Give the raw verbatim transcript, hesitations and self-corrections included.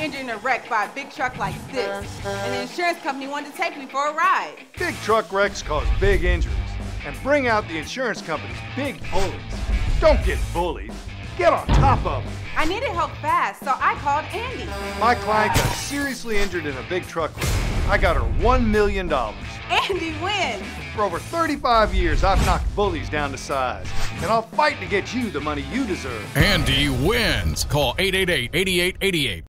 injured in a wreck by a big truck like this. And the insurance company wanted to take me for a ride. Big truck wrecks cause big injuries and bring out the insurance company's big bullies. Don't get bullied. Get on top of them. I needed help fast, so I called Andy. My client got seriously injured in a big truck wreck. I got her one million dollars. Andy wins. For over thirty-five years, I've knocked bullies down to size. And I'll fight to get you the money you deserve. Andy wins. Call eight eight eight, eight eight eight eight.